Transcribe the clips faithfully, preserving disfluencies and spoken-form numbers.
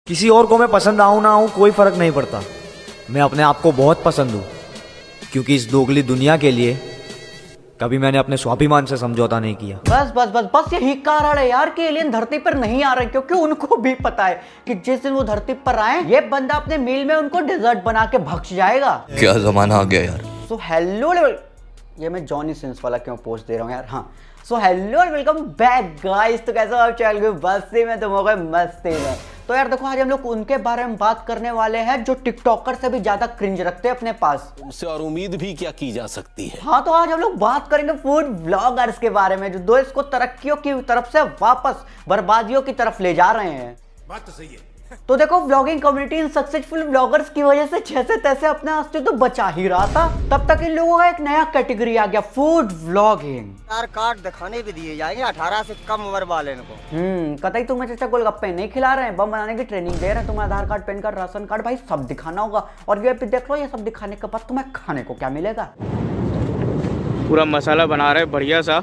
किसी और को मैं पसंद आऊं ना आऊं कोई फर्क नहीं पड़ता। मैं अपने आप को बहुत पसंद हूं, क्योंकि इस दोगली दुनिया के लिए कभी मैंने अपने स्वाभिमान से समझौता नहीं किया। बस बस बस बस यही कारण है यार कि एलियन धरती पर नहीं आ रहे, क्योंकि उनको भी पता है कि जिस दिन वो धरती पर आए ये बंदा अपने मील में उनको डेजर्ट बना के भक्ष जाएगा। क्या जमाना आ गया यार। सो हेलो, ये मैं जॉनी सिंस वाला क्यों पोस्ट दे रहा हूँ यार। हाँ, so hello and welcome back guys. तो कैसे हो आप? चल गए मस्ती में, तुम हो गए मस्ती में। तो यार देखो, आज हम लोग उनके बारे में बात करने वाले हैं जो टिकटॉकर से भी ज्यादा क्रिंज रखते हैं अपने पास। उनसे और उम्मीद भी क्या की जा सकती है। हाँ, तो आज हम लोग बात करेंगे फूड ब्लॉगर्स के बारे में, जो देश को तरक्कियों की तरफ से वापस बर्बादियों की तरफ ले जा रहे हैं। बात तो सही है। तो देखो, ब्लॉगिंग कम्युनिटी इन सक्सेसफुल ब्लॉगर्स की वजह से जैसे तैसे अपना अस्तित्व तो बचा ही रहा था, तब तक इन लोगों का एक नया कैटेगरी आ गया, फूड व्लॉगिंग। आधार कार्ड दिखाने भी दिए जाएंगे अठारह से कम उम्र वाले को। हम्म कतई तुम्हें चाचा गोलगप्पे नहीं खिला रहे हैं, बम बनाने की ट्रेनिंग दे रहे हैं। तुम्हें Aadhaar card, PAN card, ration card भाई सब दिखाना होगा। और ये देख लो, ये सब दिखाने के बाद तुम्हें खाने को क्या मिलेगा। पूरा मसाला बना रहे बढ़िया सा।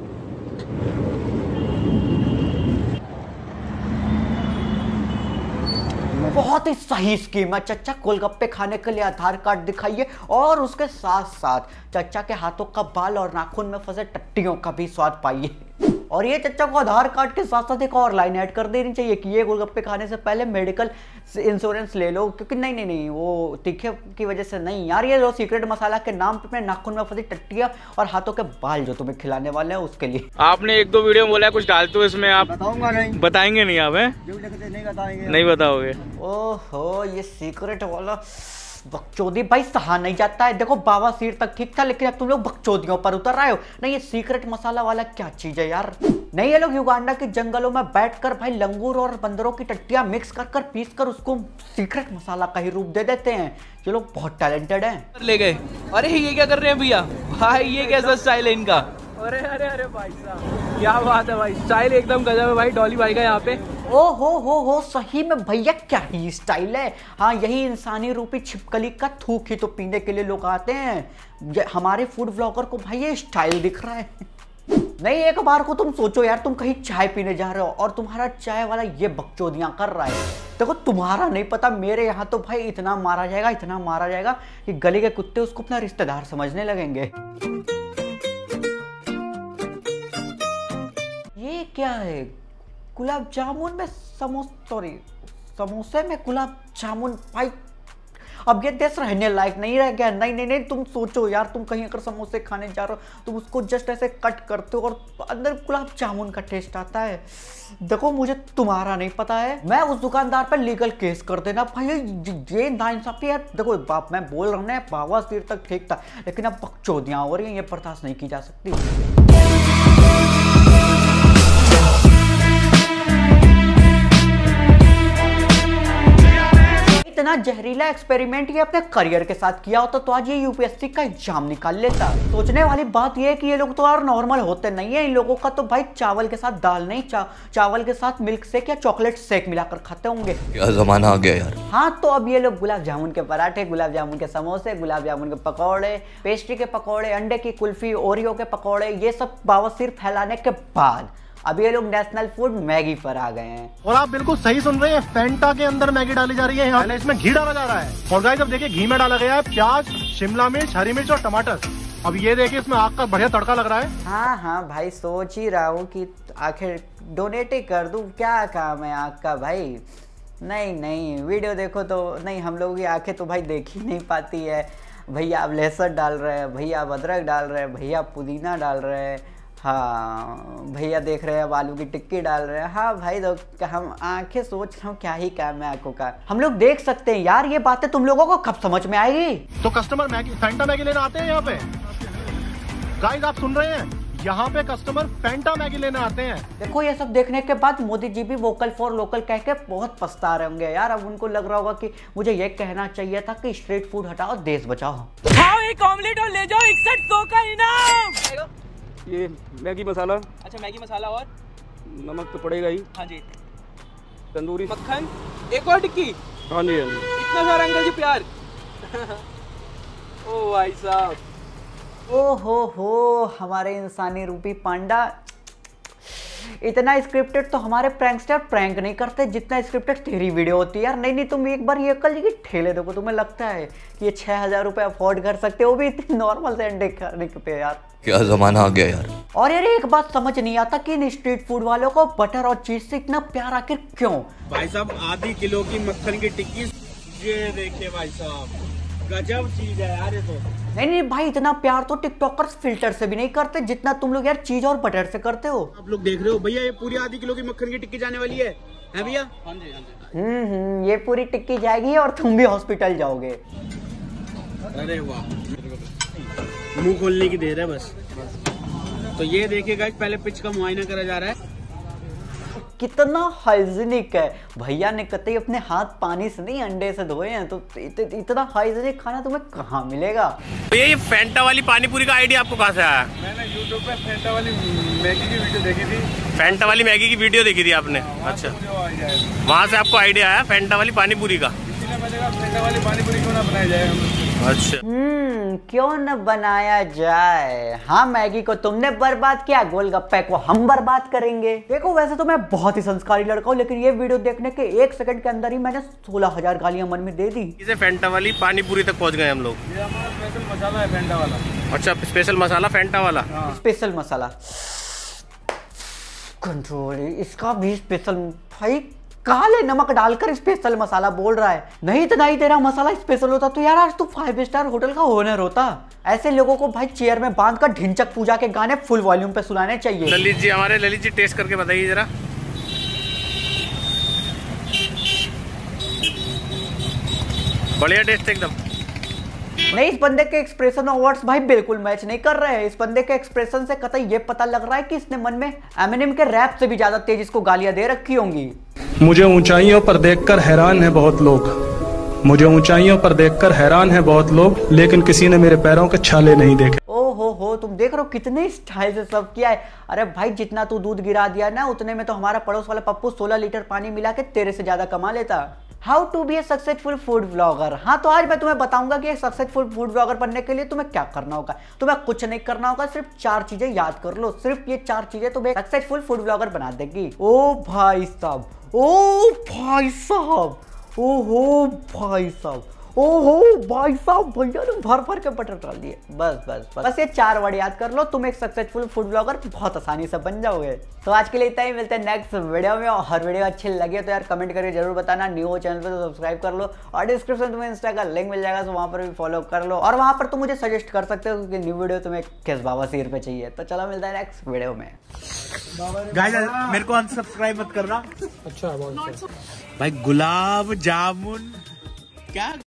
बहुत ही सही स्कीम है चच्चा। गोलगप्पे खाने के लिए आधार कार्ड दिखाइए और उसके साथ साथ चच्चा के हाथों का बाल और नाखून में फंसे टट्टियों का भी स्वाद पाइए। और ये चच्चा को आधार कार्ड के साथ साथ एक और लाइन ऐड कर देनी चाहिए कि ये गोलगप्पे खाने से पहले मेडिकल इंश्योरेंस ले लो, क्योंकि नहीं नहीं नहीं वो तीखे की वजह से नहीं यार, ये लो सीक्रेट मसाला के नाम पे अपने नाखून में फंसी टट्टियां और हाथों के बाल जो तुम्हें खिलाने वाले हैं उसके लिए। आपने एक दो वीडियो बोला है कुछ डालते हो इसमें, आप बताऊंगा नहीं, बताएंगे नहीं आप हैं? नहीं बताएंगे, नहीं बताओगे। ओहो, ये सीक्रेट वाला बकचोदी भाई सहा नहीं जाता है। देखो, बाबा सिर तक ठीक था, लेकिन अब तुम लोग बकचोदियों पर उतर रहे हो। नहीं, ये सीक्रेट मसाला वाला क्या चीज है यार। नहीं, ये लोग युगांडा के जंगलों में बैठकर भाई लंगूर और बंदरों की टट्टियां मिक्स कर कर पीस कर उसको सीक्रेट मसाला का ही रूप दे देते हैं। ये लोग बहुत टैलेंटेड हैं। ले गए। अरे ये क्या कर रहे हैं भैया? भाई ये कैसा स्टाइल है इनका? अरे अरे अरे भाई साहब, क्या बात है भाई, स्टाइल एकदम गजब है भाई डॉली भाई का यहाँ पे। ओ हो हो हो, सही में भैया क्या ही स्टाइल है। हाँ, यही इंसानी रूपी छिपकली का थूक ही तो पीने के लिए लोग आते हैं। हमारे फूड ब्लॉगर को भाई ये स्टाइल दिख रहा है। नहीं, एक बार को तुम सोचो यार, तुम कहीं चाय पीने जा रहे हो और तुम्हारा चाय वाला ये बकचोदियां कर रहा है। देखो, तुम्हारा नहीं पता, मेरे यहाँ तो भाई इतना मारा जाएगा, इतना मारा जाएगा कि गली के कुत्ते उसको अपना रिश्तेदार समझने लगेंगे। ये क्या है? गुलाब जामुन में समोसा, सॉरी समोसे में गुलाब जामुन। भाई अब ये देश रहने लायक नहीं रह गया। नहीं नहीं नहीं, तुम सोचो यार, तुम कहीं अगर समोसे खाने जा रहे हो, तुम उसको जस्ट ऐसे कट करते हो और अंदर गुलाब जामुन का टेस्ट आता है। देखो, मुझे तुम्हारा नहीं पता है, मैं उस दुकानदार पर लीगल केस कर देना भाई। ये नाइंसाफी है। देखो बाप, मैं बोल रहा हूँ ना, बाबा सिर तक ठीक था, लेकिन अब बकचोदियां हो रही हैं, ये बर्दाश्त नहीं की जा सकती। इतना जहरीला एक्सपेरिमेंट ये अपने करियर के साथ किया होता तो आज ये यूपीएससी का एग्जाम निकाल लेता। सोचने वाली बात ये है कि ये लोग तो और नॉर्मल होते नहीं है। इन लोगों का तो भाई चावल के साथ दाल नहीं, चा, चावल के साथ मिल्क शेक या चॉकलेट शेक मिलाकर खाते होंगे। क्या जमाना आ गया यार। हाँ, तो अब ये लोग गुलाब जामुन के पराठे, गुलाब जामुन के समोसे, गुलाब जामुन के पकौड़े, पेस्ट्री के पकौड़े, अंडे की कुल्फी, ओरियो के पकौड़े, ये सब बावसीर फैलाने के बाद अब ये लोग नेशनल फूड मैगी पर आ गए हैं। और आप बिल्कुल सही सुन रहे हैं, फैंटा के अंदर मैगी डाली जा रही है। यहाँ इसमें घी डाला जा रहा है। और गाइस, अब देखिए घी में डाला गया है प्याज, शिमला मिर्च, हरी मिर्च और टमाटर। अब ये देखिए, इसमें आग का बढ़िया तड़का लग रहा है। हाँ हाँ भाई, सोच ही रहा हूँ कि आखिर डोनेट ही कर दूँ, क्या काम है आग का भाई। नहीं नहीं, वीडियो देखो तो नहीं, हम लोगों की आंखें तो भाई देख ही नहीं पाती है। भैया आप लहसुन डाल रहे हैं, भैया आप अदरक डाल रहे हैं, भैया पुदीना डाल रहे हैं, हाँ भैया देख रहे हैं अब आलू की टिक्की डाल रहे हैं। हाँ भाई, तो हम आंखें सोच रहा हूँ क्या ही काम है आंखों का। हम लोग देख सकते हैं यार, ये बातें तुम लोगों को कब समझ में आएगी? तो कस्टमर मैगी, फैंटा मैगी लेने आते हैं यहाँ पे। गाइस आप सुन रहे हैं, यहाँ पे कस्टमर फैंटा मैगी लेने आते हैं। देखो, ये सब देखने के बाद मोदी जी भी वोकल फॉर लोकल कह के बहुत पछता रहे होंगे यार। अब उनको लग रहा होगा कि मुझे ये कहना चाहिए था कि स्ट्रीट फूड हटाओ, देश बचाओ। खाओ एक ऑमलेट और ले जाओ इकसठ सौ का इनाम। ये मैगी मसाला। अच्छा, मैगी मसाला और नमक तो पड़ेगा ही। हाँ जी। तंदूरी मक्खन, एक और टिक्की। हाँ जी, हाँ जी। इतना सारा अंकल जी प्यार। ओ भाई साहब, ओ हो हो, हमारे इंसानी रूपी पांडा इतना स्क्रिप्टेड तो हमारे प्रैंकस्टर प्रैंक नहीं करते जितना स्क्रिप्टेड तेरी वीडियो होती है यार। नहीं नहीं तुम एक बार ये कल की ठेले देखो, तुम्हें लगता है कि ये छह हजार रुपए अफोर्ड कर सकते हो, भी इतनी नॉर्मल से अंडे खाने पे यार। क्या जमाना आ गया यार। और यार एक बात समझ नहीं आता कि इन स्ट्रीट फूड वालों को बटर और चीज से इतना प्यार आखिर क्यों? भाई साहब आधी किलो की मक्खन की टिक्की, ये देखिए भाई साहब, गजब चीज है यार ये तो। नहीं नहीं भाई इतना प्यार तो टिकटॉकर्स फिल्टर से भी नहीं करते जितना तुम लोग यार चीज और बटर से करते हो। आप लोग देख रहे हो भैया, ये पूरी आधी किलो की मक्खन की टिक्की जाने वाली है, है भैया? हाँ जी हाँ जी। हम्म हम्म ये पूरी टिक्की जाएगी और तुम भी हॉस्पिटल जाओगे। अरे वाह, मुंह खोलने की देर है बस। तो ये देखिए गाइस, पहले पिच का मुआयना करा जा रहा है। कितना हाइजीनिक है भैया ने, कतई अपने हाथ पानी से नहीं अंडे से धोए हैं। तो इत, इतना हाइजीनिक खाना तुम्हें कहाँ मिलेगा? भैया ये फैंटा वाली पानी पूरी का आइडिया आपको कहाँ से आया? मैंने यूट्यूब पे फैंटा वाली मैगी की वीडियो देखी थी। फैंटा वाली मैगी की वीडियो देखी थी आपने? अच्छा, वहाँ से आपको आइडिया आया फैंटा वाली पानी पूरी का? फैंटा वाली पानी पूरी क्यों ना बनाया जाए। अच्छा हम्म क्यों न बनाया जाए। हाँ मैगी को तुमने बर्बाद किया, गोलगप्पे को हम बर्बाद करेंगे। देखो वैसे तो मैं बहुत ही संस्कारी लड़का हूँ, लेकिन ये वीडियो देखने के एक सेकंड के अंदर ही मैंने सोलह हजार गालियां मन में दे दी। इसे फैंटा वाली पानी पूरी तक पहुँच गए हम लोग। ये हमारा स्पेशल मसाला है फैंटा वाला। अच्छा, स्पेशल मसाला फैंटा वाला। स्पेशल मसाला कंट्रोल, इसका भी स्पेशल। भाई काले नमक डालकर स्पेशल मसाला बोल रहा है। नहीं तो नहीं तेरा मसाला स्पेशल होता तो यार आज तू फाइव स्टार होटल का ओनर होता। ऐसे लोगों को भाई चेयर में बांध कर ढिंचक पूजा के गाने फुल वॉल्यूम पे सुनाने चाहिए। ललित जी, हमारे ललित जी टेस्ट करके बताइए जरा। बढ़िया टेस्ट एकदम। नहीं इस बंदे के एक्सप्रेशन और वर्ड्स भाई बिल्कुल मैच नहीं कर रहे हैं। इस बंदे के एक्सप्रेशन से कतई ये पता लग रहा है कि इसने मन में एमिनेम के रैप से भी ज्यादा तेज इसको गालियां दे रखी होंगी। मुझे ऊंचाइयों पर देखकर हैरान है बहुत लोग, मुझे ऊंचाइयों पर देखकर हैरान है बहुत लोग, लेकिन किसी ने मेरे पैरों के छाले नहीं देखे। ओ हो हो तुम देख रहे हो कितने स्टाइल से सब किया है। अरे भाई जितना तू दूध गिरा दिया ना उतने में तो हमारा पड़ोस वाला पप्पू सोलह लीटर पानी मिला के तेरे से ज्यादा कमा लेता। How to be a successful food blogger. हाँ तो आज मैं तुम्हें बताऊंगा कि एक सक्सेसफुल फूड ब्लॉगर बनने के लिए तुम्हें क्या करना होगा। तुम्हें कुछ नहीं करना होगा, सिर्फ चार चीजें याद कर लो। सिर्फ ये चार चीजें तुम्हें सक्सेसफुल फूड ब्लॉगर बना देगी। ओ भाई साहब, ओ भाई साहब, ओ हो भाई साहब, ओहो भाई साहब, भैया ने भर भर के बटर डाल दिए। बस बस बस बस ये चार वर्ड याद कर लो, तुम एक सक्सेसफुल फूड ब्लॉगर बहुत आसानी से बन जाओगे। तो आज के लिए इतना ही, मिलते हैं नेक्स्ट वीडियो में। और हर वीडियो अच्छी लगे तो यार कमेंट करके जरूर बताना। न्यू हो चैनल पे तो सब्सक्राइब कर लो, और डिस्क्रिप्शन तुम्हें इंस्टा का लिंक मिल जाएगा, तो वहाँ पर भी फॉलो कर लो। और वहाँ पर तुम मुझे सजेस्ट कर सकते हो कि न्यू वीडियो तुम्हें किस बाबा सिर पे चाहिए। तो चलो मिलता है नेक्स्ट वीडियो में। गाइस मेरे को अनसब्सक्राइब मत करना। अच्छा भाई, गुलाब जामुन क्या